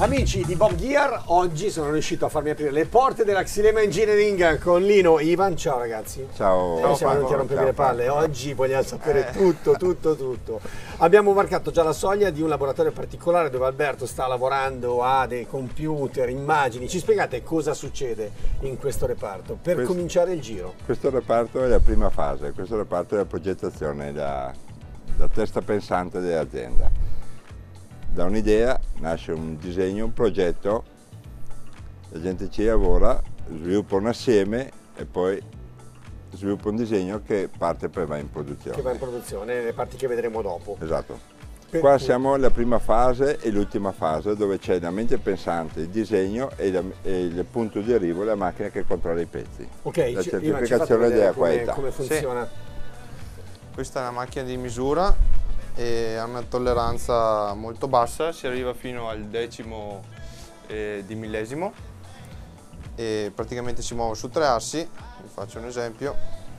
Amici di Bob Gear, oggi sono riuscito a farmi aprire le porte della Xylema Engineering con Lino e Ivan. Ciao ragazzi. Ciao. Siamo venuti a rompermi le palle. Oggi vogliamo sapere tutto. Abbiamo marcato già la soglia di un laboratorio particolare dove Alberto sta lavorando a dei computer, immagini. Ci spiegate cosa succede in questo reparto per cominciare il giro? Questo reparto è la prima fase, questo reparto è la progettazione, la testa pensante dell'azienda. Da un'idea nasce un disegno, un progetto, la gente ci lavora, sviluppa assieme e poi sviluppa un disegno che parte poi va in produzione. Che va in produzione, le parti che vedremo dopo. Esatto. Qua siamo alla prima fase e l'ultima fase dove c'è la mente pensante, il disegno e il punto di arrivo, la macchina che controlla i pezzi. Ok, la certificazione della qualità. Come funziona? Sì. Questa è una macchina di misura e ha una tolleranza molto bassa, si arriva fino al decimo di millesimo e praticamente si muove su 3 assi. Vi faccio un esempio.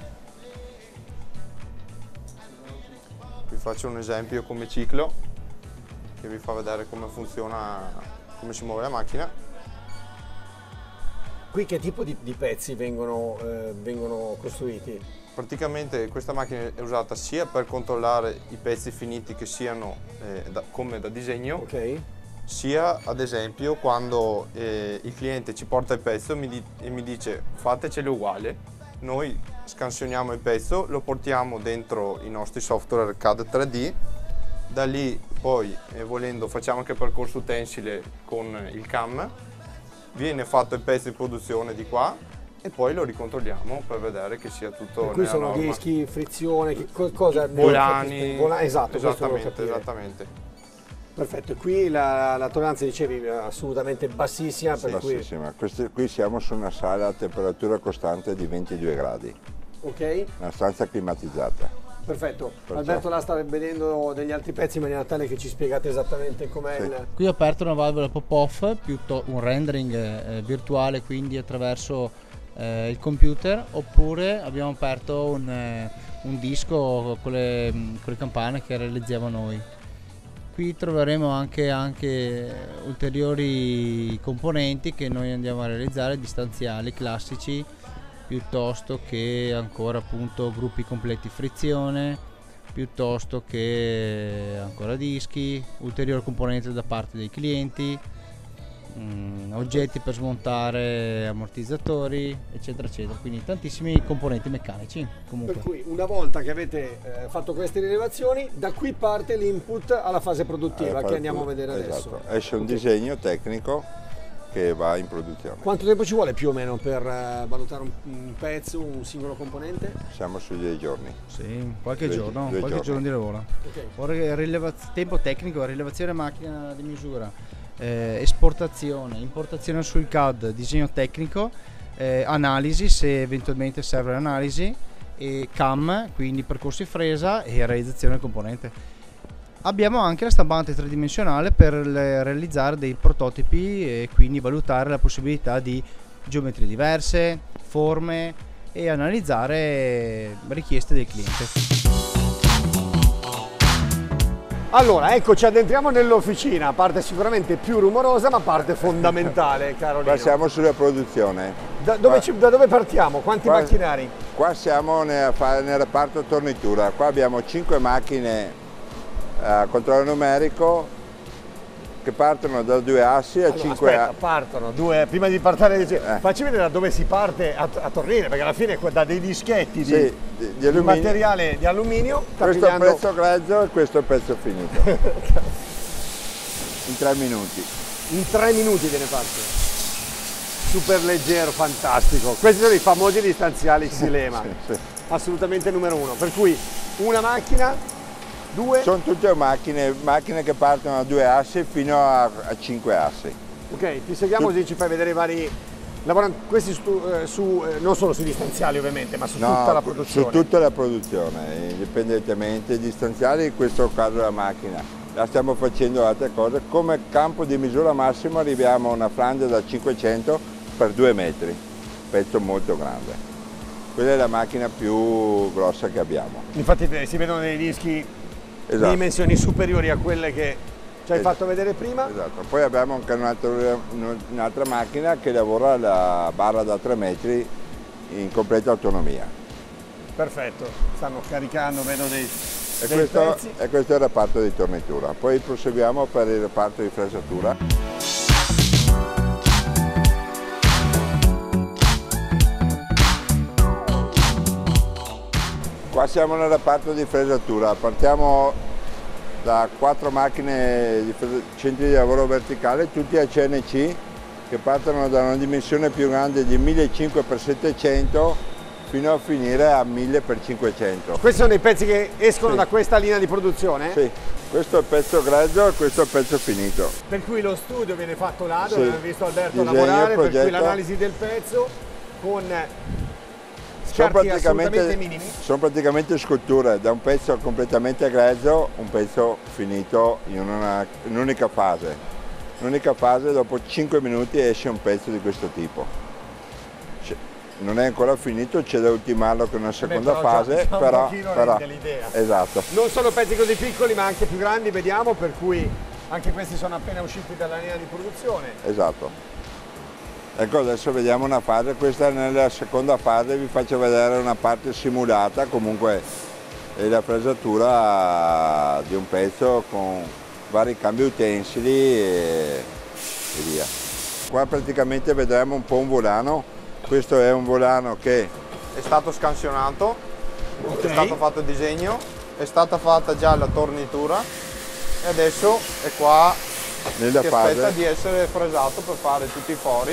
Vi faccio un esempio come ciclo che vi fa vedere come funziona, come si muove la macchina. Qui che tipo di pezzi vengono costruiti? Praticamente questa macchina è usata sia per controllare i pezzi finiti che siano come da disegno, sia ad esempio quando il cliente ci porta il pezzo e mi dice fateceli uguale, noi scansioniamo il pezzo, lo portiamo dentro i nostri software CAD 3D, da lì poi volendo facciamo anche il percorso tensile con il CAM, viene fatto il pezzo in produzione di qua e poi lo ricontrolliamo per vedere che sia tutto per cui nella sono norma. dischi, frizione, cosa? Volani, esatto, esattamente. Perfetto, e qui la tolleranza dicevi assolutamente bassissima, Sì, bassissima. Qui siamo su una sala a temperatura costante di 22 gradi. Ok. Una stanza climatizzata. Perfetto. Alberto là sta vedendo degli altri pezzi in maniera tale che ci spiegate esattamente com'è il... Qui ho aperto una valvola pop-off, un rendering virtuale, quindi attraverso il computer, oppure abbiamo aperto un disco con le campane che realizziamo noi. Qui troveremo anche ulteriori componenti che noi andiamo a realizzare, distanziali classici, piuttosto che ancora appunto gruppi completi frizione, piuttosto che ancora dischi, ulteriori componenti da parte dei clienti, oggetti per smontare ammortizzatori, eccetera eccetera, quindi tantissimi componenti meccanici comunque. Per cui una volta che avete fatto queste rilevazioni, da qui parte l'input alla fase produttiva che andiamo a vedere adesso. Esce un disegno tecnico che va in produzione. Quanto tempo ci vuole più o meno per valutare un pezzo, un singolo componente? Siamo sui 10 giorni. Sì, qualche giorno di lavoro. Tempo tecnico, rilevazione macchina di misura, esportazione, importazione sul CAD, disegno tecnico, analisi se eventualmente serve l'analisi, e CAM, quindi percorsi fresa e realizzazione del componente. Abbiamo anche la stampante tridimensionale per realizzare dei prototipi e quindi valutare la possibilità di geometrie diverse, forme e analizzare richieste del cliente. Allora, ecco, ci addentriamo nell'officina, parte sicuramente più rumorosa ma parte fondamentale, caro Lino. Qua siamo sulla produzione. Da dove partiamo? Quanti macchinari? Qua siamo nel reparto tornitura, qua abbiamo 5 macchine a controllo numerico che partono da 2 assi a 5 assi. Partono due, prima di partire, facci vedere da dove si parte a tornire, perché alla fine da dei dischetti di materiale di alluminio. Questo è il pezzo grezzo e questo è il pezzo finito. In 3 minuti. In 3 minuti viene fatto. Super leggero, fantastico. Questi sono i famosi distanziali Xylema. Sì. Assolutamente numero 1. Per cui una macchina. Sono tutte macchine che partono da 2 assi fino a 5 assi. Ok, ti seguiamo così ci fai vedere i vari... Lavorano questi non solo sui distanziali ovviamente, ma su tutta la produzione. Su tutta la produzione, indipendentemente. I distanziali, in questo caso la macchina, la stiamo facendo altre cose. Come campo di misura massimo arriviamo a una flangia da 500 per 2 metri, pezzo molto grande. Quella è la macchina più grossa che abbiamo. Infatti si vedono dei dischi di dimensioni superiori a quelle che ci hai fatto vedere prima. Esatto, poi abbiamo anche un'altra macchina che lavora la barra da 3 metri in completa autonomia. Perfetto, stanno caricando, vedo dei E pezzi. questo è il reparto di tornitura. Poi proseguiamo per il reparto di fresatura. Qua siamo nel reparto di fresatura. Partiamo da 4 macchine di centri di lavoro verticale, tutti a CNC, che partono da una dimensione più grande di 1500x700 fino a finire a 1000x500. Questi sono i pezzi che escono da questa linea di produzione? Sì, questo è il pezzo grezzo e questo è il pezzo finito. Per cui lo studio viene fatto là, dove abbiamo visto Alberto Disegno, lavorare, per progetto. cui l'analisi del pezzo con scarti assolutamente minimi. Sono praticamente sculture, da un pezzo completamente grezzo, un pezzo finito in un'unica fase. L'unica fase, dopo 5 minuti esce un pezzo di questo tipo. Non è ancora finito, c'è da ultimarlo con una seconda fase, però rende l'idea. Esatto. Non sono pezzi così piccoli ma anche più grandi, vediamo, per cui anche questi sono appena usciti dalla linea di produzione. Esatto. Ecco, adesso vediamo una fase, questa è nella seconda fase, vi faccio vedere una parte simulata, comunque è la fresatura di un pezzo con vari cambi utensili e via. Qua praticamente vedremo un po' un volano. Questo è un volano che È stato scansionato, è stato fatto il disegno, è stata fatta già la tornitura e adesso è qua nella che fase aspetta di essere fresato per fare tutti i fori.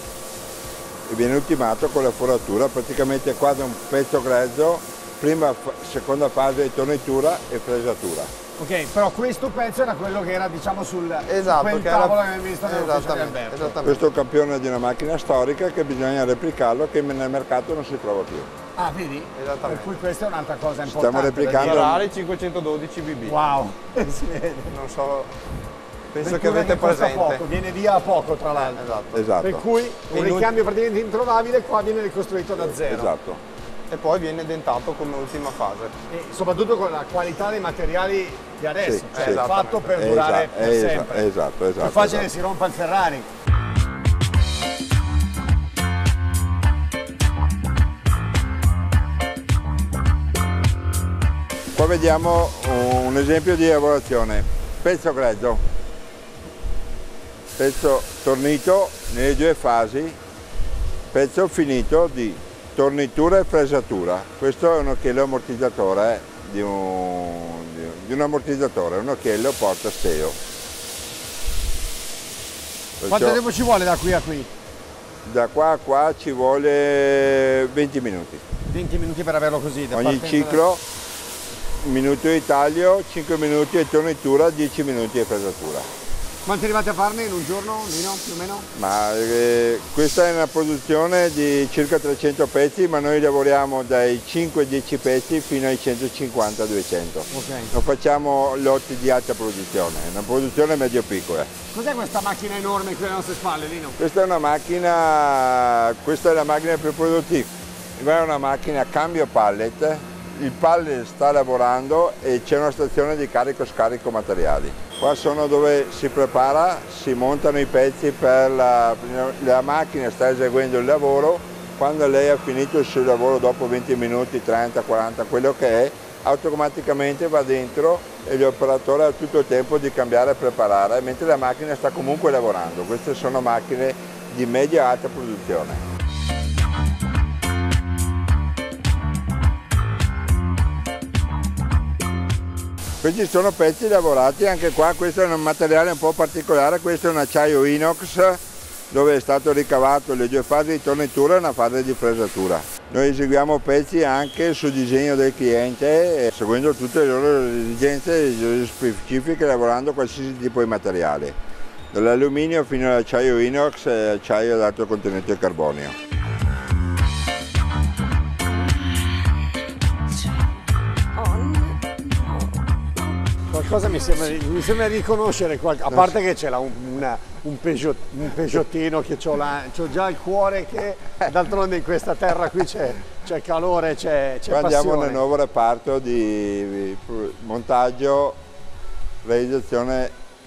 e viene ultimato con la foratura. Praticamente qua da un pezzo grezzo, seconda fase di tornitura e fresatura. Ok, però questo pezzo era quello che era, diciamo, sul Esatto, quel che tavolo era... che abbiamo visto nell'ufficio di Alberto. Esattamente. Questo è un campione di una macchina storica che bisogna replicarlo, che nel mercato non si trova più. Ah, vedi? Esattamente. Per cui questa è un'altra cosa importante. Stiamo replicando. Ferrari 512 BB. Wow, si vede. Non so, penso Per che cui avete costa presente. poco, viene via a poco tra l'altro. Esatto. Esatto. Per cui un ricambio praticamente introvabile qua viene ricostruito da zero. Esatto. E poi viene dentato come ultima fase. E soprattutto con la qualità dei materiali di adesso, Sì, cioè sì. fatto per durare per sempre. Esatto. Più facile si rompa il Ferrari. Qua vediamo un esempio di lavorazione. Pezzo grezzo, pezzo tornito nelle due fasi, pezzo finito di tornitura e fresatura. Questo è un occhiello ammortizzatore di un ammortizzatore, un occhiello porta steo. Quanto tempo ci vuole da qui a qui? Da qua a qua ci vuole 20 minuti. 20 minuti per averlo così. Ogni ciclo, un minuto di taglio, 5 minuti di tornitura, 10 minuti di fresatura. Quanti arrivate a farne in un giorno, Nino, più o meno? Ma questa è una produzione di circa 300 pezzi, ma noi lavoriamo dai 5-10 pezzi fino ai 150-200. Okay. Non facciamo lotti di alta produzione, è una produzione medio-piccola. Cos'è questa macchina enorme qui alle nostre spalle, Nino? Questa è la macchina più produttiva, è una macchina cambio pallet, il pallet sta lavorando e c'è una stazione di carico-scarico materiali. Qua sono dove si prepara, si montano i pezzi per la macchina sta eseguendo il lavoro, quando lei ha finito il suo lavoro dopo 20 minuti, 30, 40, quello che è, automaticamente va dentro e l'operatore ha tutto il tempo di cambiare e preparare, mentre la macchina sta comunque lavorando. Queste sono macchine di media alta produzione. Questi sono pezzi lavorati, anche qua questo è un materiale un po' particolare, questo è un acciaio inox dove è stato ricavato le due fasi di tornitura e una fase di fresatura. Noi eseguiamo pezzi anche sul disegno del cliente, seguendo tutte le loro esigenze e le loro specifiche, lavorando qualsiasi tipo di materiale, dall'alluminio fino all'acciaio inox e acciaio ad alto contenuto di carbonio. Qualcosa mi sembra di riconoscere, a parte che c'è un Peugeotino che c'ho già il cuore che d'altronde in questa terra qui c'è calore, c'è passione. Andiamo nel nuovo reparto di montaggio, realizzazione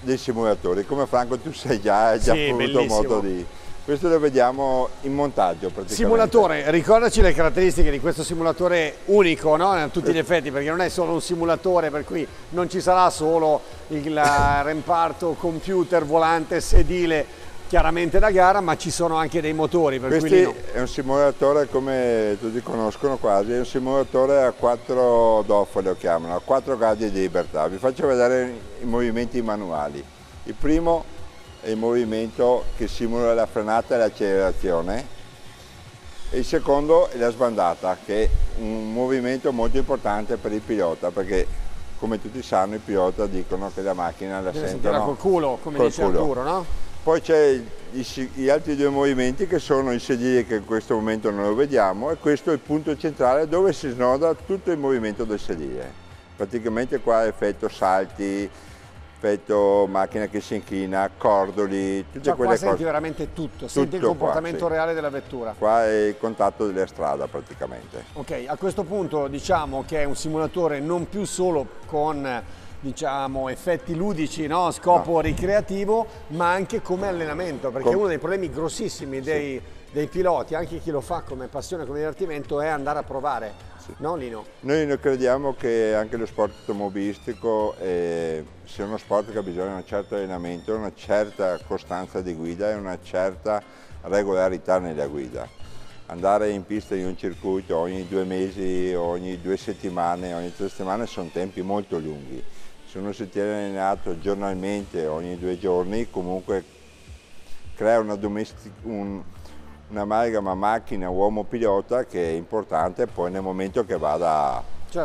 dei simulatori. Come Franco tu sai già, hai già Sì, avuto bellissimo. modo di... Questo lo vediamo in montaggio praticamente. Simulatore, ricordaci le caratteristiche di questo simulatore unico, no? A tutti gli effetti, perché non è solo un simulatore, per cui non ci sarà solo il reparto computer, volante, sedile, chiaramente da gara, ma ci sono anche dei motori. Per Questo cui no. è un simulatore, come tutti conoscono quasi, è un simulatore a 4 DOF, lo chiamano, a 4 gradi di libertà. Vi faccio vedere i movimenti manuali. Il primo è il movimento che simula la frenata e l'accelerazione, e il secondo è la sbandata, che è un movimento molto importante per il pilota, perché come tutti sanno i pilota dicono che la macchina la sentono col culo, come col dice culo. Arturo, no? Poi c'è gli altri due movimenti che sono i sedili, che in questo momento non lo vediamo, e questo è il punto centrale dove si snoda tutto il movimento del sedile. Praticamente qua effetto salti, effetto macchina che si inchina, cordoli, tutte Cioè, quelle qua senti cose. veramente tutto, senti il Tutto qua, comportamento sì. reale della vettura. Qua è il contatto della strada praticamente. Ok, a questo punto diciamo che è un simulatore non più solo con diciamo effetti ludici, no? Scopo ricreativo, ma anche come allenamento, perché uno dei problemi grossissimi dei piloti, anche chi lo fa come passione, come divertimento, è andare a provare, no Lino? Noi crediamo che anche lo sport automobilistico sia uno sport che ha bisogno di un certo allenamento, una certa costanza di guida e una certa regolarità nella guida. Andare in pista in un circuito ogni 2 mesi, ogni 2 settimane, ogni 3 settimane sono tempi molto lunghi. Se uno si tiene allenato giornalmente ogni 2 giorni, comunque crea un'amalgama macchina uomo pilota che è importante poi nel momento che vada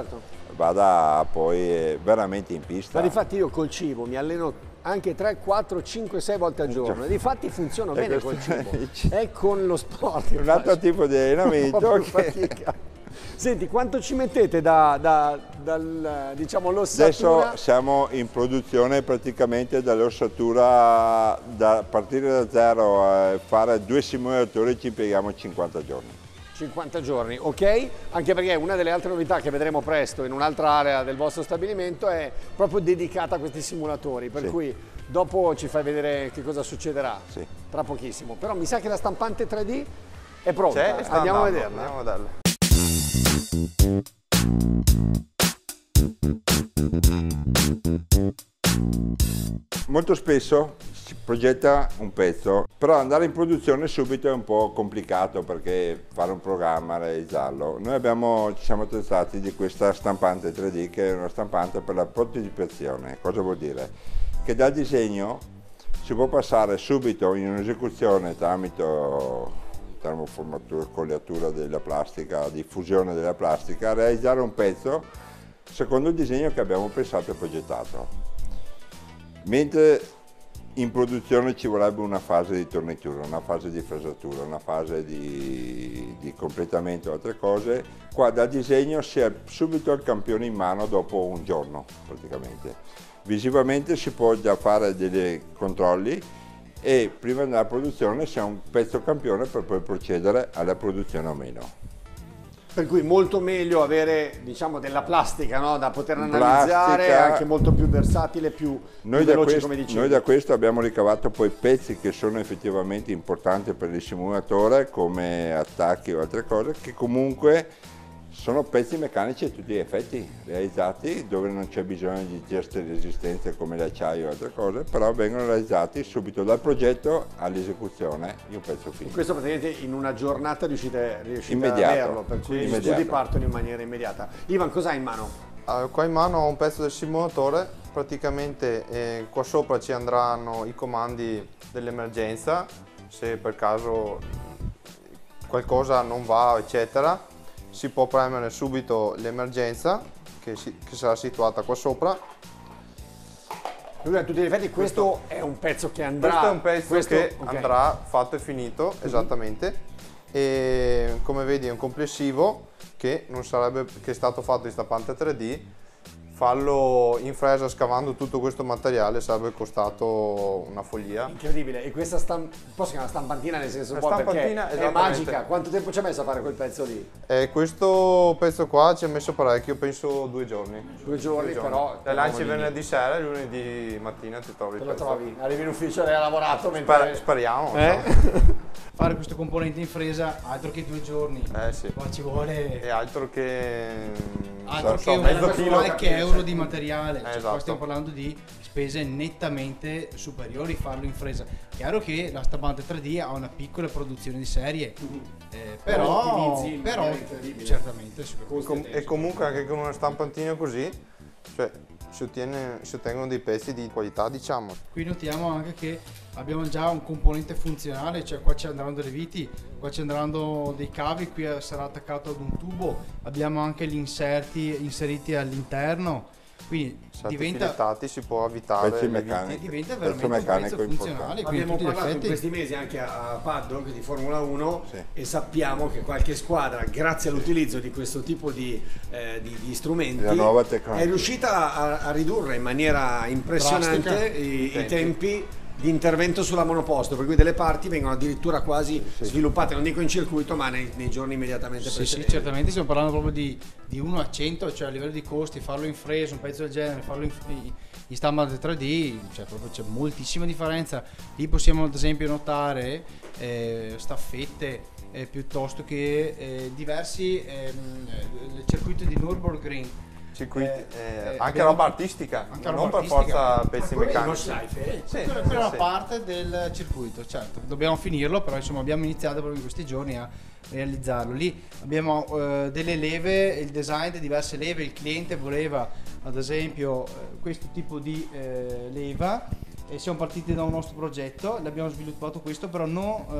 poi veramente in pista. Ma difatti io col cibo mi alleno anche 3, 4, 5, 6 volte al giorno, e difatti funziono bene col cibo, è con lo sport. Un altro tipo di allenamento che... Senti, quanto ci mettete diciamo, l'ossatura? Adesso siamo in produzione praticamente dall'ossatura, da partire da zero a fare 2 simulatori ci impieghiamo 50 giorni. 50 giorni, ok? Anche perché una delle altre novità che vedremo presto in un'altra area del vostro stabilimento è proprio dedicata a questi simulatori, per cui dopo ci fai vedere che cosa succederà tra pochissimo. Però mi sa che la stampante 3D è pronta, andiamo a vederla. Andiamo a vederla. Molto spesso si progetta un pezzo, però andare in produzione subito è un po' complicato perché fare un programma, realizzarlo. Noi ci siamo attrezzati di questa stampante 3D, che è una stampante per la prototipazione. Cosa vuol dire? Che dal disegno si può passare subito in un'esecuzione tramite termoformatura, scogliatura della plastica, diffusione della plastica, a realizzare un pezzo secondo il disegno che abbiamo pensato e progettato. Mentre in produzione ci vorrebbe una fase di tornitura, una fase di fresatura, una fase di completamento, altre cose, qua dal disegno si è subito il campione in mano dopo un giorno praticamente. Visivamente si può già fare dei controlli e prima della produzione si ha un pezzo campione per poi procedere alla produzione o meno. Per cui molto meglio avere, diciamo, della plastica, no? Da poter analizzare, anche molto più versatile, più veloce, come dicevi. Noi da questo abbiamo ricavato poi pezzi che sono effettivamente importanti per il simulatore, come attacchi o altre cose, che comunque sono pezzi meccanici a tutti gli effetti realizzati, dove non c'è bisogno di gesti di resistenza come l'acciaio o altre cose, però vengono realizzati subito dal progetto all'esecuzione di un pezzo finito. Questo praticamente in una giornata riuscite ad averlo, per cui gli studi partono in maniera immediata. Ivan, cosa hai in mano? Qua in mano ho un pezzo del simulatore, praticamente qua sopra ci andranno i comandi dell'emergenza, se per caso qualcosa non va eccetera. Si può premere subito l'emergenza che sarà situata qua sopra. Quindi a tutti gli effetti questo è un pezzo che andrà. Questo è un pezzo che andrà fatto e finito, esattamente. E come vedi è un complessivo che non sarebbe, che è stato fatto in stampante 3D, farlo in fresa scavando tutto questo materiale sarebbe costato una follia. Incredibile. E questa posso chiamare stampantina nel senso La buono perché stampantina, è magica. Quanto tempo ci ha messo a fare quel pezzo lì? Questo pezzo qua ci ha messo parecchio, penso 2 giorni. 2 giorni, però. Te lanci venerdì sera e lunedì mattina ti trovi. Te lo trovi, arrivi in ufficio e hai lavorato mentre... Speriamo. Fare questo componente in fresa altro che 2 giorni. Sì. Qua ci vuole... E altro che mezzo chilo, qualche euro di materiale. Cioè, esatto. Qua stiamo parlando di spese nettamente superiori farlo in fresa. Chiaro che la stampante 3D ha una piccola produzione di serie, però certamente e comunque anche con una stampantina così, cioè si ottengono dei pezzi di qualità, diciamo. Qui notiamo anche che abbiamo già un componente funzionale, cioè qua ci andranno delle viti, qua ci andranno dei cavi, qui sarà attaccato ad un tubo, abbiamo anche gli inseriti all'interno, quindi filettati, si può avvitare diventa veramente un pezzo funzionale. Abbiamo parlato in questi mesi anche a Paddock di Formula 1 e sappiamo che qualche squadra, grazie all'utilizzo di questo tipo di strumenti, è riuscita a ridurre in maniera impressionante i tempi di intervento sulla monoposto, per cui delle parti vengono addirittura quasi sviluppate, non dico in circuito, ma nei giorni immediatamente precedenti. Sì, certamente stiamo parlando proprio di 1 a 100, cioè a livello di costi, farlo in fresa, un pezzo del genere, farlo in stampa 3D, cioè proprio c'è moltissima differenza. Lì possiamo ad esempio notare staffette piuttosto che diversi circuiti di Nürburgring. Anche roba artistica, non per forza pezzi meccanici. Quella è una parte del circuito, certo, dobbiamo finirlo, però insomma abbiamo iniziato proprio in questi giorni a realizzarlo. Lì abbiamo delle leve, il design di diverse leve, il cliente voleva ad esempio questo tipo di leva e siamo partiti da un nostro progetto, l'abbiamo sviluppato questo, però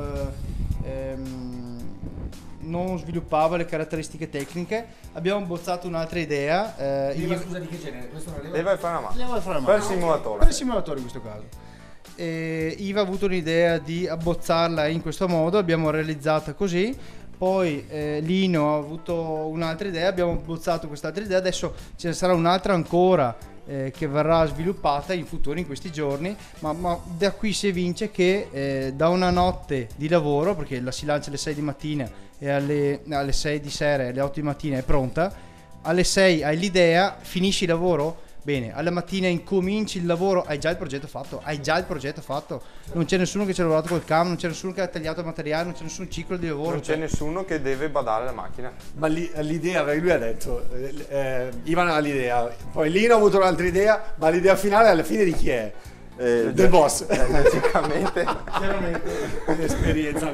non sviluppava le caratteristiche tecniche, abbiamo bozzato un'altra idea. Scusa, di che genere? Questa è una leva e freno a mano. Leva e freno a mano. Per il simulatore. Per il simulatore in questo caso. Iva ha avuto un'idea di abbozzarla in questo modo, abbiamo realizzata così. Poi Lino ha avuto un'altra idea, abbiamo bozzato quest'altra idea, adesso ce ne sarà un'altra ancora che verrà sviluppata in futuro in questi giorni, ma da qui si evince che da una notte di lavoro, perché la si lancia alle 6 di mattina e alle 6 di sera e alle 8 di mattina è pronta, alle 6 hai l'idea, finisci il lavoro, bene, alla mattina incominci il lavoro, hai già il progetto fatto, non c'è nessuno che ci ha lavorato col cam, non c'è nessuno che ha tagliato il materiale, non c'è nessun ciclo di lavoro, non c'è nessuno che deve badare alla macchina. Ma l'idea, perché lui ha detto Ivan ha l'idea, poi Lino ha avuto un'altra idea, ma l'idea finale alla fine di chi è? Del boss. Logicamente. Chiaramente. Esperienza.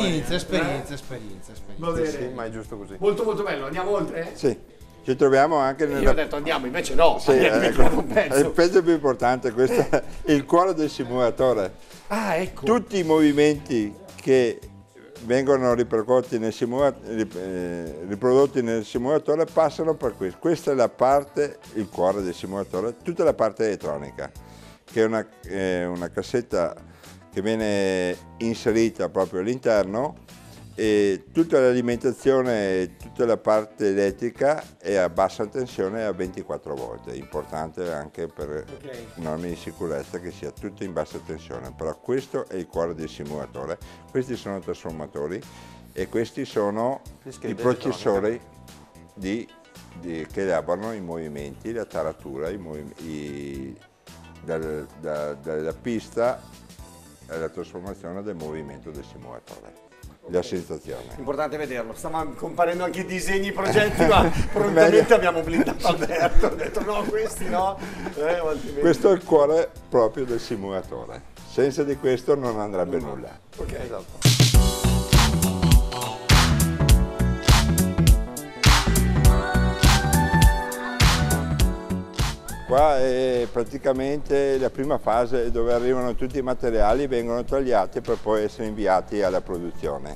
Va bene. Sì, ma è giusto così. Molto molto bello, andiamo oltre? Sì. Ci troviamo anche Io ho detto andiamo, invece no. Sì, ecco, è il pezzo più importante, questo è il cuore del simulatore. Ah, ecco. Tutti i movimenti che vengono riprodotti nel simulatore passano per questo. Questa è la parte, il cuore del simulatore, tutta la parte elettronica, che è una cassetta che viene inserita proprio all'interno, e tutta l'alimentazione, tutta la parte elettrica è a bassa tensione e a 24 volt, importante anche per norme di sicurezza che sia tutto in bassa tensione, però questo è il cuore del simulatore. Questi sono i trasformatori e questi sono i processori che elaborano i movimenti, la taratura, dalla pista alla trasformazione del movimento del simulatore. La sensazione. Importante vederlo, stavano comparendo anche i disegni, i progetti, ma prontamente abbiamo blindato Alberto, ho detto no, questi no. Questo è il cuore proprio del simulatore, senza di questo non andrebbe nulla. Ok, esatto. Qua è praticamente la prima fase dove arrivano tutti i materiali, vengono tagliati per poi essere inviati alla produzione.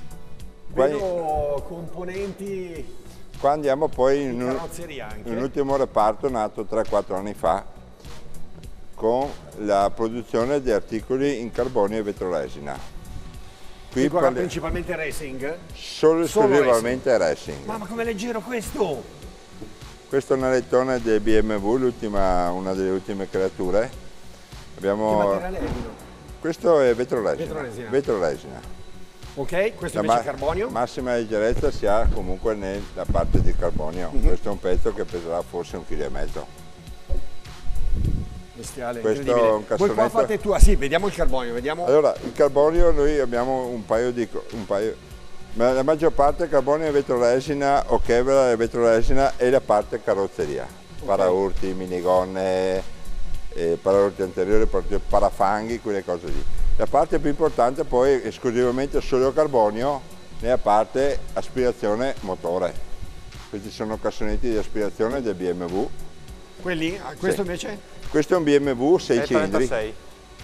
Vedo componenti. Qua andiamo poi in un ultimo reparto nato 3-4 anni fa con la produzione di articoli in carbonio e vetroresina. Qui principalmente racing? Solo esclusivamente racing. Ma com'è leggero questo! Questo è un alettone del BMW, una delle ultime creature. Abbiamo... Che materiale è? Questo è vetroresina. Vetroresina. Ok, questo invece è carbonio? Massima leggerezza si ha comunque nella parte di carbonio. Questo è un pezzo che peserà forse 1,5 kg. Bestiale, questo è un cassonetto. Voi qua fate tu, sì, vediamo il carbonio, vediamo. Allora, il carbonio noi abbiamo ma la maggior parte carbonio è vetroresina o Kevlar è vetroresina e la parte carrozzeria. Paraurti, minigonne, paraurti anteriori, parafanghi, quelle cose lì. La parte più importante poi è esclusivamente solo carbonio nella parte aspirazione motore. Questi sono cassonetti di aspirazione del BMW. Quelli? Questo invece? Questo è un BMW 6 cilindri. 36.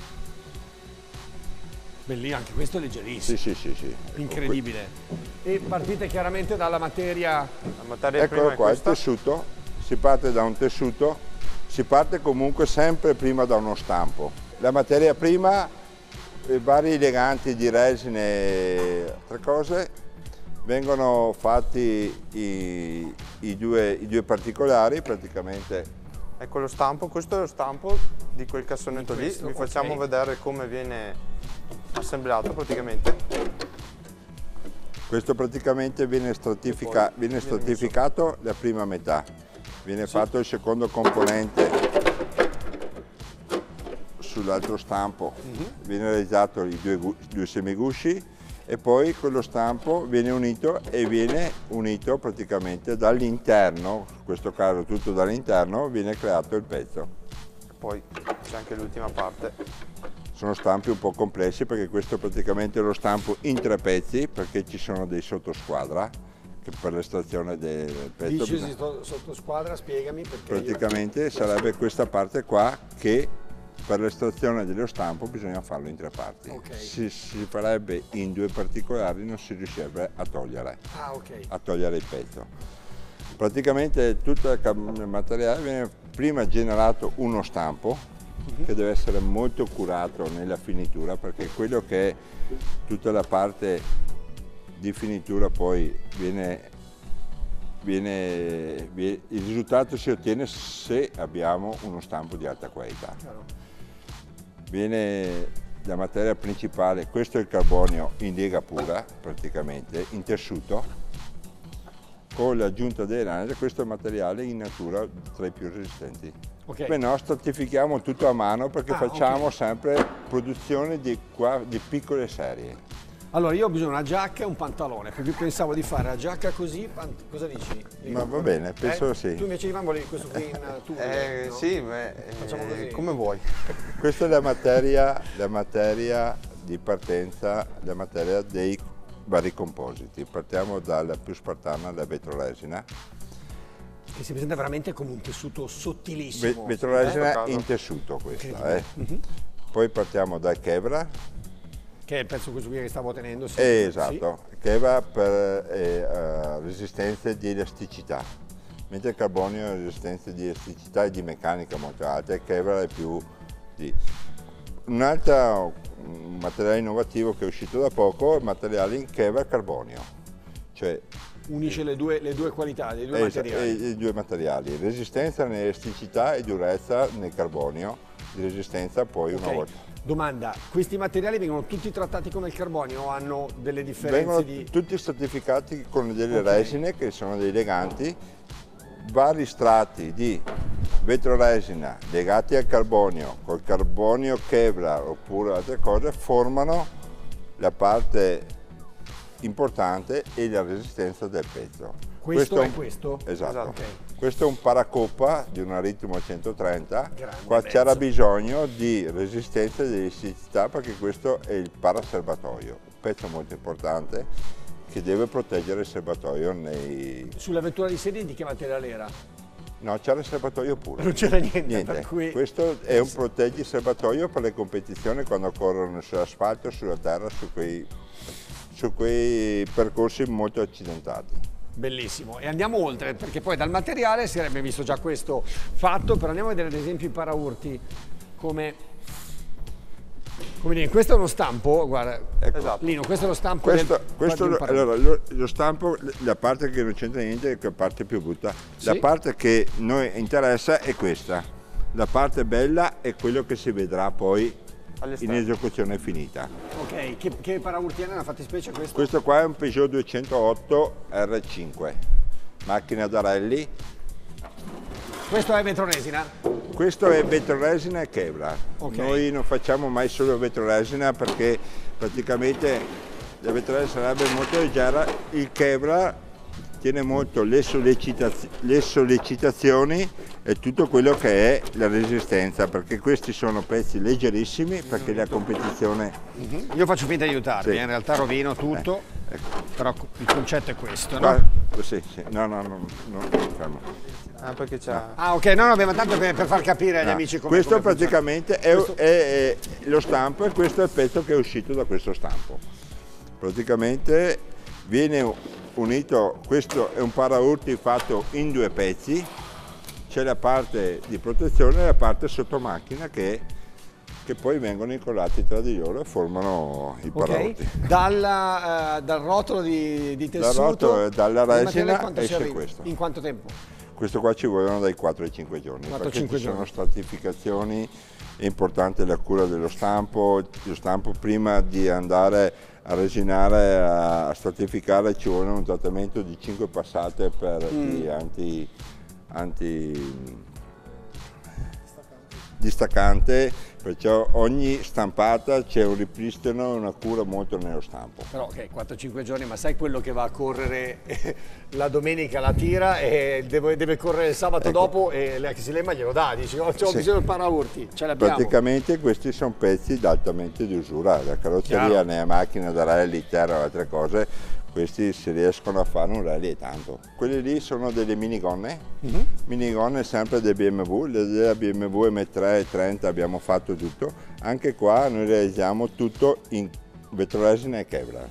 Bellissimo, anche questo è leggerissimo. Sì. Incredibile. E partite chiaramente dalla materia. La materia Eccolo prima è qua, il questa. tessuto. Si parte da un tessuto, si parte comunque sempre prima da uno stampo. La materia prima, vari leganti di resine e altre cose, vengono fatti i due particolari praticamente. Ecco lo stampo, questo è lo stampo di quel cassonetto lì. Vi facciamo vedere come viene assemblato praticamente. Questo praticamente viene stratificato la prima metà, viene fatto il secondo componente sull'altro stampo, viene realizzato i due semigusci e poi quello stampo viene unito praticamente dall'interno, in questo caso tutto dall'interno, viene creato il pezzo. E poi c'è anche l'ultima parte. Sono stampi un po' complessi perché questo è praticamente lo stampo in 3 pezzi perché ci sono dei sottosquadra che per l'estrazione del pezzo. Dici sottosquadra, spiegami perché. Praticamente sarebbe questa parte qua che per l'estrazione dello stampo bisogna farlo in 3 parti. Se si farebbe in 2 particolari non si riuscirebbe a togliere, il pezzo. Praticamente tutto il materiale viene prima generato uno stampo che deve essere molto curato nella finitura perché quello che è tutta la parte di finitura poi il risultato si ottiene se abbiamo uno stampo di alta qualità. Viene la materia principale, questo è il carbonio in lega pura praticamente, in tessuto, con l'aggiunta delle lane, questo è il materiale in natura tra i più resistenti. Beh, no, stratifichiamo tutto a mano perché facciamo sempre produzione di piccole serie. Allora io ho bisogno di una giacca e un pantalone, perché pensavo di fare la giacca così, cosa dici? Ma va bene, penso sì. Tu invece Ivan volevi questo qui in tubo? No? Sì, come vuoi. Questa è la materia di partenza, la materia dei vari compositi. Partiamo dalla più spartana, la vetroresina. Che si presenta veramente come un tessuto sottilissimo. Vetroresina in tessuto questa. Poi partiamo dal Kevlar. Che è il pezzo questo qui che stavo tenendo. Sì. Esatto, Kevlar per resistenze di elasticità, mentre il carbonio ha resistenze di elasticità e di meccanica molto alte, il Kevlar è più di... Un altro materiale innovativo che è uscito da poco è il materiale in Kevlar carbonio, cioè unisce le due qualità, i due materiali. I due materiali, resistenza nell'elasticità e durezza nel carbonio, di resistenza poi una volta. Domanda, questi materiali vengono tutti trattati come il carbonio o hanno delle differenze? Vengono tutti stratificati con delle resine che sono dei leganti, vari strati di vetroresina legati al carbonio, col carbonio Kevlar oppure altre cose, formano la parte importante e la resistenza del pezzo. Questo è questo? Esatto. Questo è un paracoppa di un Aritmo 130, qua c'era bisogno di resistenza e di elasticità perché questo è il paraserbatoio, un pezzo molto importante che deve proteggere il serbatoio nei... Sulla vettura di serie di che materiale era? No, c'era il serbatoio pure. Non c'era niente. Per cui... Questo è un proteggi serbatoio per le competizioni quando corrono sull'asfalto, sulla terra, su quei percorsi molto accidentati. Bellissimo, e andiamo oltre perché poi dal materiale si sarebbe visto già questo fatto, però andiamo a vedere ad esempio i paraurti come Come dire, questo è uno stampo, guarda, Ecco. Esatto. Lino, questo è lo stampo Allora, lo stampo, la parte che non c'entra niente è la parte più brutta. Sì. La parte che noi interessa è questa. La parte bella è quello che si vedrà poi in esecuzione finita. Ok, che paraurti è nella fattispecie questo? Questo qua è un Peugeot 208 R5, macchina da rally. Questo è vetroresina? Questo è vetroresina e Kevlar. Ok. Noi non facciamo mai solo vetroresina perché praticamente la vetroresina sarebbe molto leggera, il Kevlar tiene molto le sollecitazioni e tutto quello che è la resistenza, perché questi sono pezzi leggerissimi perché la competizione... Io faccio finta di aiutarvi, Sì. in realtà rovino tutto, Ecco. però il concetto è questo, no? Guarda, sì, no, fermo. Perché c'è... Ah ok, no, abbiamo tanto per far capire agli No, amici come questo come praticamente è lo stampo e questo è il pezzo che è uscito da questo stampo. Praticamente viene unito, questo è un paraurti fatto in due pezzi, c'è la parte di protezione e la parte sotto macchina che poi vengono incollati tra di loro e formano i paraurti. Dal rotolo di tessuto, rotolo e dalla il materiale resina quanto si esce arriva? questo. In quanto tempo? Questo qua ci vogliono dai 4 ai 5 giorni, 4 perché 5 ci sono giorni. stratificazioni, è importante la cura dello stampo prima di andare a resinare, a stratificare ci vuole un trattamento di 5 passate per di distaccante, perciò ogni stampata c'è un ripristino e una cura molto nello stampo. Però ok, 4-5 giorni, ma sai quello che va a correre la domenica la tira e deve correre il sabato dopo e la Xilema glielo dà, dice ho bisogno del paraurti, ce l'abbiamo. Praticamente questi sono pezzi altamente di usura, la carrozzeria, nella macchina da rally, terra e altre cose, questi si riescono a fare un rally e tanto. Quelli lì sono delle minigonne, minigonne sempre del BMW, della BMW M3 e 30 abbiamo fatto tutto, anche qua noi realizziamo tutto in vetroresina e Kevlar.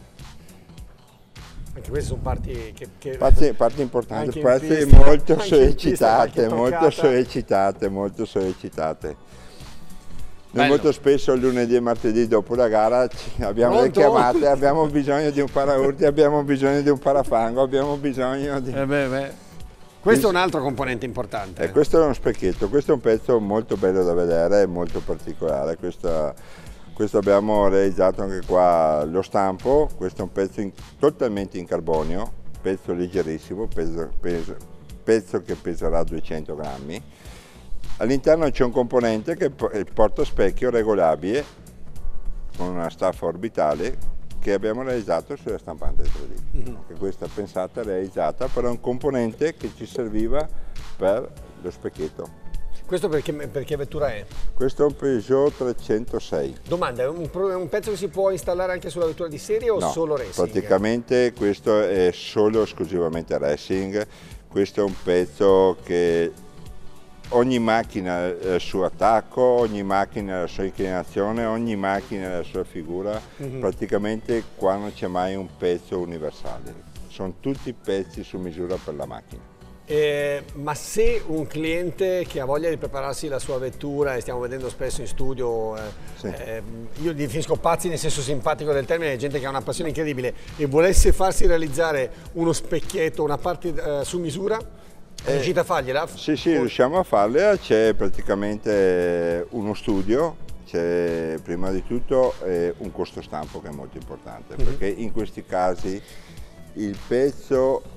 Anche queste sono parti che Parti importanti, anche in parti pista, molto anche in pista, sollecitate, qualche molto sollecitate. Noi Bello. molto spesso il lunedì e martedì dopo la gara abbiamo le Pronto? chiamate, abbiamo bisogno di un paraurti, abbiamo bisogno di un parafango, abbiamo bisogno di... Questo è un altro componente importante. E questo è uno specchietto, questo è un pezzo molto bello da vedere, molto particolare. Questo abbiamo realizzato anche qua lo stampo, questo è un pezzo totalmente in carbonio, pezzo leggerissimo, pezzo che peserà 200 grammi. All'interno c'è un componente che è il portaspecchio regolabile con una staffa orbitale che abbiamo realizzato sulla stampante 3D. Anche questa pensata e realizzata per un componente che ci serviva per lo specchietto. Questo perché vettura è? Questo è un Peugeot 306. Domanda, è un pezzo che si può installare anche sulla vettura di serie o No, solo racing? praticamente questo è solo esclusivamente racing. Questo è un pezzo che ogni macchina ha il suo attacco, ogni macchina ha la sua inclinazione, ogni macchina ha la sua figura. Praticamente qua non c'è mai un pezzo universale. Sono tutti pezzi su misura per la macchina. Ma se un cliente che ha voglia di prepararsi la sua vettura, e stiamo vedendo spesso in studio, io li definisco pazzi nel senso simpatico del termine, gente che ha una passione incredibile e volesse farsi realizzare uno specchietto, una parte su misura, riuscite a fargliela? Sì, riusciamo a farla, c'è praticamente uno studio, c'è prima di tutto un costo stampo che è molto importante, perché in questi casi il pezzo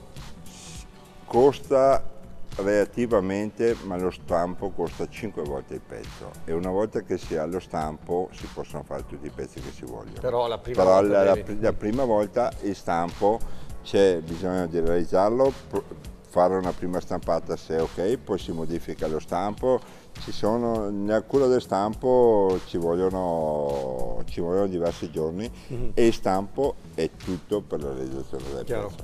costa relativamente, ma lo stampo costa 5 volte il pezzo e una volta che si ha lo stampo si possono fare tutti i pezzi che si vogliono. Però la prima volta il stampo c'è bisogno di realizzarlo, fare una prima stampata se è ok, poi si modifica lo stampo. Nella cura del stampo ci vogliono diversi giorni e il stampo è tutto per la realizzazione del pezzo.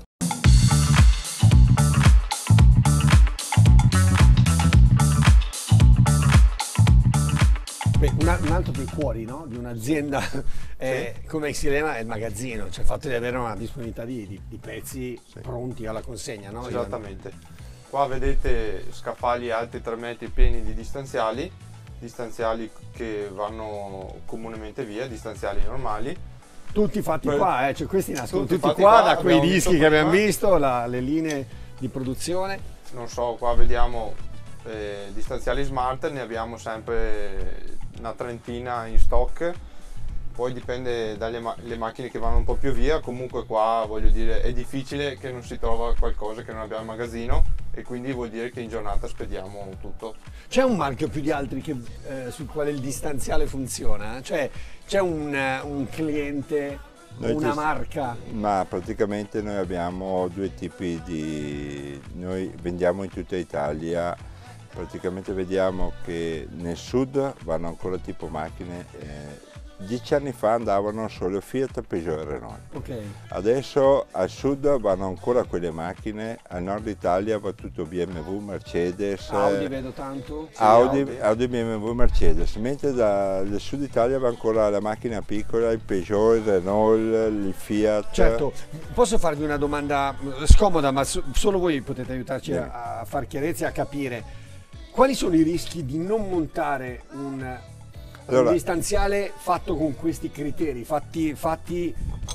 Beh, un altro dei cuori, no? Di un'azienda come Xilema è il magazzino, cioè il fatto di avere una disponibilità di pezzi pronti alla consegna, no? Esattamente. Qua vedete scaffali alti 3 metri pieni di distanziali distanziali che vanno comunemente via, distanziali normali. Tutti fatti qua, cioè questi nascono tutti fatti qua, qua, da quei abbiamo dischi visto che abbiamo prima. visto, le linee di produzione. Non so, qua vediamo distanziali smart, ne abbiamo sempre una trentina in stock, poi dipende dalle le macchine che vanno un po' più via. Comunque qua, voglio dire, è difficile che non si trova qualcosa che non abbiamo al magazzino, e quindi vuol dire che in giornata spediamo tutto. C'è un marchio più di altri sul quale il distanziale funziona? Cioè c'è un cliente, una marca? Ma praticamente noi abbiamo due tipi noi vendiamo in tutta Italia. Praticamente vediamo che nel sud vanno ancora tipo macchine, 10 anni fa andavano solo Fiat, Peugeot e Renault. Okay. Adesso al sud vanno ancora quelle macchine, al nord Italia va tutto BMW, Mercedes, Audi vedo tanto. Sì, Audi, BMW, Mercedes, mentre dal sud Italia va ancora la macchina piccola, il Peugeot, il Renault, il Fiat. Certo, posso farvi una domanda scomoda, ma solo voi potete aiutarci a far chiarezza e a capire. Quali sono i rischi di non montare un distanziale fatto con questi criteri, fatti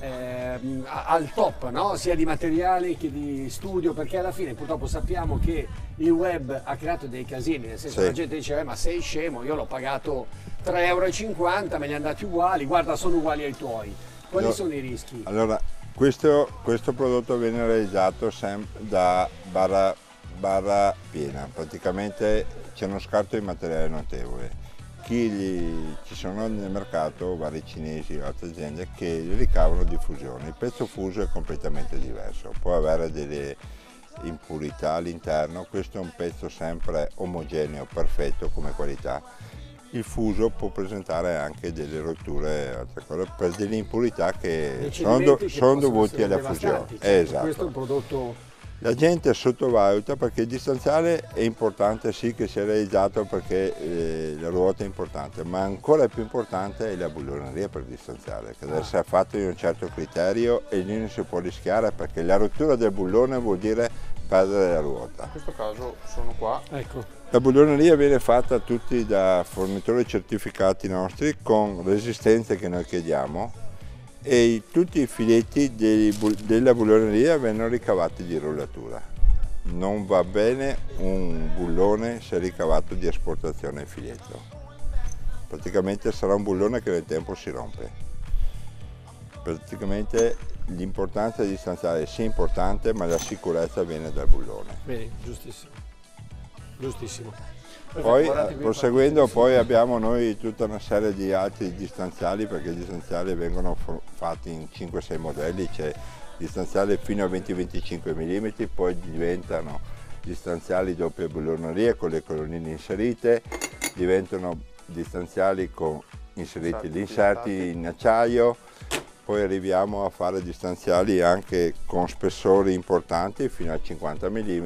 al top, no? Sia di materiali che di studio, perché alla fine purtroppo sappiamo che il web ha creato dei casini, nel senso che la gente dice ma sei scemo, io l'ho pagato 3,50 €, me li hanno dati uguali, guarda sono uguali ai tuoi. Quali sono i rischi? Allora, questo prodotto viene realizzato sempre da barra piena, praticamente c'è uno scarto di materiale notevole. Ci sono nel mercato vari cinesi o altre aziende che ricavano diffusione. Il pezzo fuso è completamente diverso, può avere delle impurità all'interno, questo è un pezzo sempre omogeneo, perfetto come qualità. Il fuso può presentare anche delle rotture, altre cose, per delle impurità che sono dovute alla fusione. Certo, esatto. Questo è un prodotto. La gente sottovaluta perché il distanziale è importante, sì che sia realizzato perché la ruota è importante, ma ancora più importante è la bulloneria per il distanziale, che deve essere fatto in un certo criterio e lì non si può rischiare perché la rottura del bullone vuol dire perdere la ruota. In questo caso sono qua. Ecco. La bulloneria viene fatta tutti da fornitori certificati nostri con resistenze che noi chiediamo, e tutti i filetti della bulloneria vengono ricavati di rollatura. Non va bene un bullone se è ricavato di esportazione filetto. Praticamente sarà un bullone che nel tempo si rompe. Praticamente l'importanza di distanziare sia importante, ma la sicurezza viene dal bullone. Bene, giustissimo. Giustissimo. Poi proseguendo poi abbiamo noi tutta una serie di altri distanziali, perché i distanziali vengono fatti in 5-6 modelli, c'è distanziale fino a 20-25 mm, poi diventano distanziali doppia bulloneria con le colonnine inserite, diventano distanziali con inseriti gli inserti in acciaio, poi arriviamo a fare distanziali anche con spessori importanti fino a 50 mm.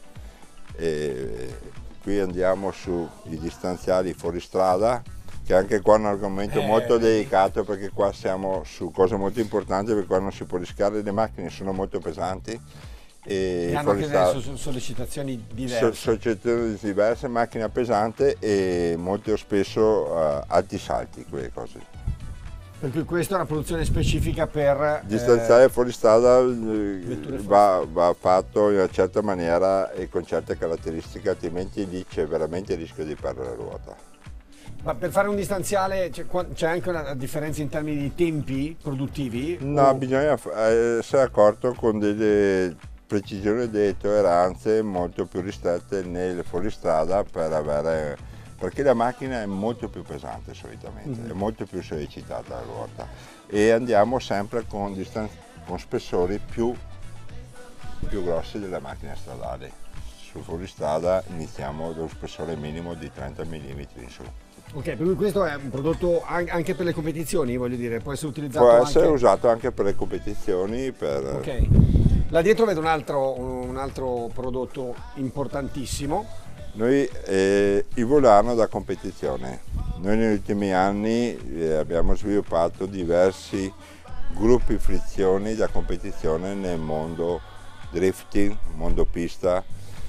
Qui andiamo sui distanziali fuoristrada, che anche qua è un argomento molto delicato, perché qua siamo su cose molto importanti, perché qua non si può rischiare, le macchine sono molto pesanti e hanno anche delle sollecitazioni diverse. Sollecitazioni diverse, macchina pesante e molto spesso alti salti, quelle cose. Per cui questa è una produzione specifica per... Distanziale fuoristrada va fatto in una certa maniera e con certe caratteristiche, altrimenti lì c'è veramente il rischio di perdere la ruota. Ma per fare un distanziale c'è anche una differenza in termini di tempi produttivi? No, bisogna essere accorto con delle precisioni e delle tolleranze molto più ristrette nel fuoristrada perché la macchina è molto più pesante solitamente, è molto più sollecitata la ruota, e andiamo sempre con spessori più grossi delle macchine stradali. Su fuoristrada iniziamo da un spessore minimo di 30 mm in su. Ok, per cui questo è un prodotto anche per le competizioni, voglio dire, può essere utilizzato Può essere usato anche per le competizioni. Ok, là dietro vedo un altro prodotto importantissimo. Noi il volano da competizione. Noi negli ultimi anni abbiamo sviluppato diversi gruppi frizioni da competizione nel mondo drifting, mondo pista,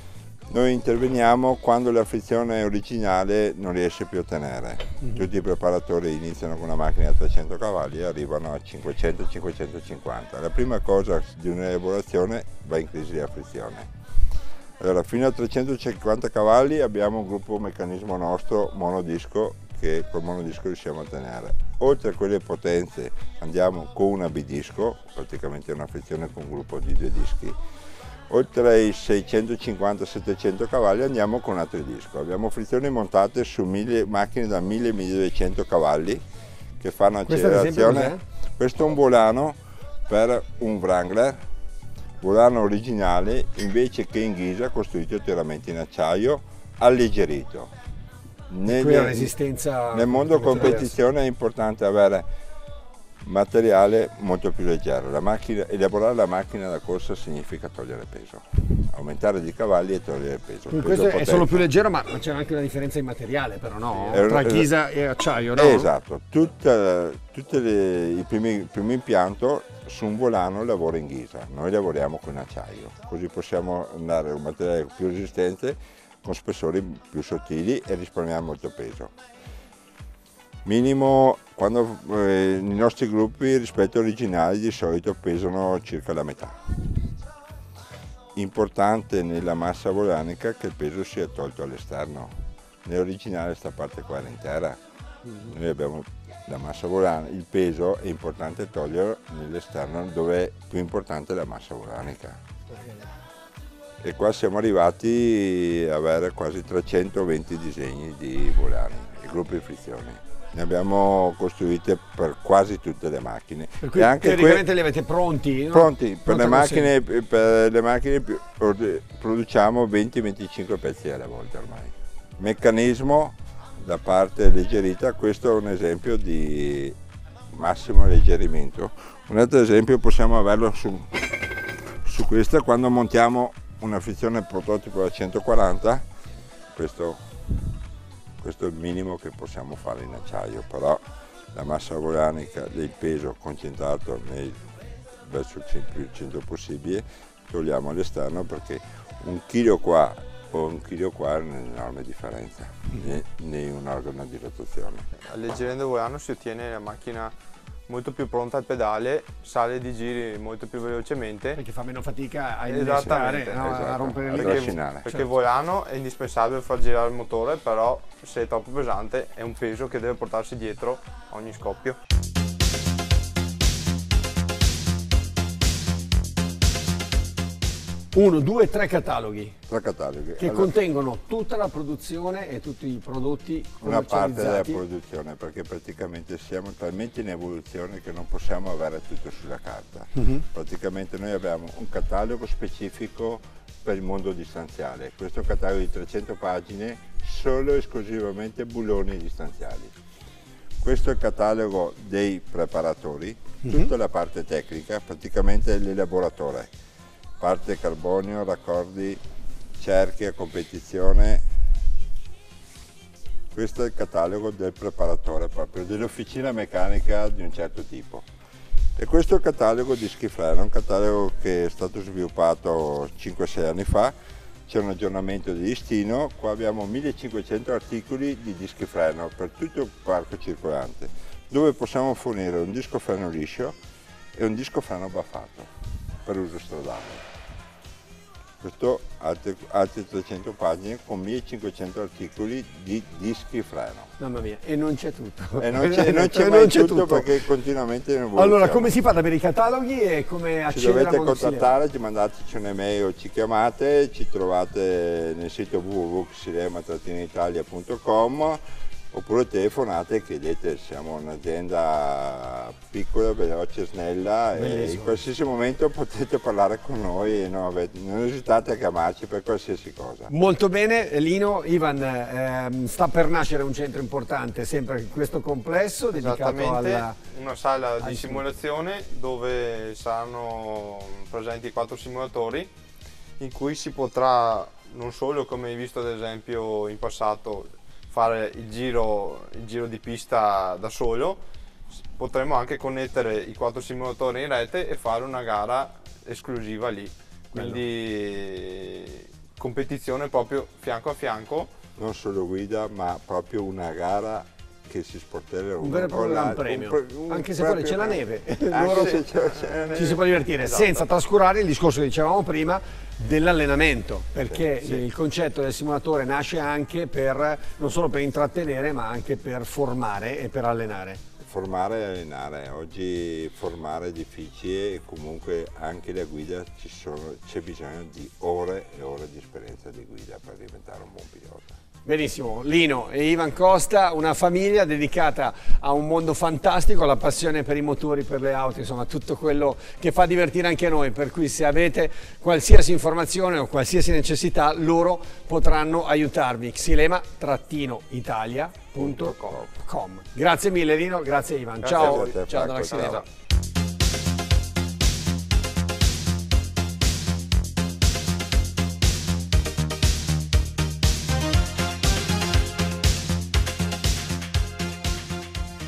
Noi interveniamo quando la frizione originale non riesce più a tenere. Tutti i preparatori iniziano con una macchina da 300 cavalli e arrivano a 500-550. La prima cosa di un'elaborazione va in crisi la frizione. Allora, fino a 350 cavalli abbiamo un gruppo meccanismo nostro monodisco che col monodisco riusciamo a tenere. Oltre a quelle potenze andiamo con una bidisco, praticamente una frizione con un gruppo di 2 dischi. Oltre ai 650-700 cavalli andiamo con altri disco. Abbiamo frizioni montate su macchine da 1000-1200 cavalli che fanno accelerazione. Questo è un volano per un Wrangler, volano originale invece che in ghisa, costruito interamente in acciaio, alleggerito. Nel mondo competizione è importante avere materiale molto più leggero. Elaborare la macchina da corsa significa togliere peso, aumentare di cavalli e togliere peso. Questo è solo più leggero, ma c'è anche una differenza in materiale, però no? Tra ghisa e acciaio, no? Esatto, il primo impianto su un volano lavora in ghisa, noi lavoriamo con acciaio, così possiamo andare a un materiale più resistente, con spessori più sottili e risparmiare molto peso. Minimo, quando i nostri gruppi rispetto agli originali di solito pesano circa la metà. Importante nella massa volanica che il peso sia tolto all'esterno. Nell'originale questa parte qua era intera. Noi abbiamo la massa volanica, il peso è importante toglierlo nell'esterno dove è più importante la massa volanica. E qua siamo arrivati a avere quasi 320 disegni di volani, i gruppi di frizione. Ne abbiamo costruite per quasi tutte le macchine. Per cui teoricamente li avete pronti? No? Pronti, per le macchine produciamo 20-25 pezzi alla volta ormai. Meccanismo, la parte alleggerita, questo è un esempio di massimo alleggerimento. Un altro esempio possiamo averlo su questa, quando montiamo una frizione prototipo da 140, questo è il minimo che possiamo fare in acciaio, però la massa volanica del peso concentrato verso il centro possibile togliamo all'esterno, perché un chilo qua o un chilo qua è un'enorme differenza in un organo di rotazione. Alleggerendo il volano si ottiene la macchina molto più pronta al pedale, sale di giri molto più velocemente. Perché fa meno fatica a innescare, a rompere il perché il volano è indispensabile per far girare il motore, però se è troppo pesante è un peso che deve portarsi dietro a ogni scoppio. 1, 2, 3 cataloghi. 3 cataloghi. Che contengono tutta la produzione e tutti i prodotti una parte della produzione, perché praticamente siamo talmente in evoluzione che non possiamo avere tutto sulla carta. Praticamente noi abbiamo un catalogo specifico per il mondo distanziale. Questo è un catalogo di 300 pagine, solo e esclusivamente bulloni distanziali. Questo è il catalogo dei preparatori, tutta la parte tecnica, praticamente l'elaboratore. Parte carbonio, raccordi, cerchi a competizione. Questo è il catalogo del preparatore, proprio dell'officina meccanica di un certo tipo. E questo è il catalogo di Schifreno, un catalogo che è stato sviluppato 5-6 anni fa. C'è un aggiornamento di listino, qua abbiamo 1500 articoli di dischi freno per tutto il parco circolante, dove possiamo fornire un disco freno liscio e un disco freno baffato per uso stradale. Questo altre 300 pagine con 1500 articoli di dischi freno. Mamma mia, e non c'è tutto. E non c'è mai tutto perché continuamente in evoluzione. Allora, come si fa ad avere i cataloghi e come accedere a Ci dovete contattare, ci mandateci un'email o ci chiamate, ci trovate nel sito www.xilema-italia.com oppure telefonate e chiedete, siamo un'azienda piccola, veloce, snella. Bellissimo. E in qualsiasi momento potete parlare con noi e non esitate a chiamarci per qualsiasi cosa. Molto bene, Lino. Ivan, sta per nascere un centro importante sempre in questo complesso dedicato alla... una sala di simulazione dove saranno presenti 4 simulatori in cui si potrà non solo, come hai visto ad esempio in passato, fare il giro di pista da solo, potremo anche connettere i 4 simulatori in rete e fare una gara esclusiva lì. Quindi competizione proprio fianco a fianco. Non solo guida, ma proprio una gara che si sportellerà un vero e proprio gran premio, anche se poi c'è la neve, ci si può divertire, esatto, senza trascurare il discorso che dicevamo prima dell'allenamento, perché il concetto del simulatore nasce anche per, non solo per intrattenere, ma anche per formare e per allenare. Formare e allenare, oggi formare è difficile e comunque anche la guida c'è bisogno di ore e ore di esperienza di guida per diventare un buon pilota. Benissimo, Lino e Ivan Costa, una famiglia dedicata a un mondo fantastico, la passione per i motori, per le auto, insomma tutto quello che fa divertire anche noi, per cui se avete qualsiasi informazione o qualsiasi necessità loro potranno aiutarvi. xilema-italia.com. Grazie mille Lino, grazie Ivan, Grazie ciao, te, ciao dalla Franco, Xilema. Ciao.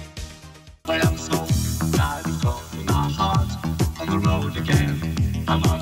I am so glad it's all in my heart on the road again. I'm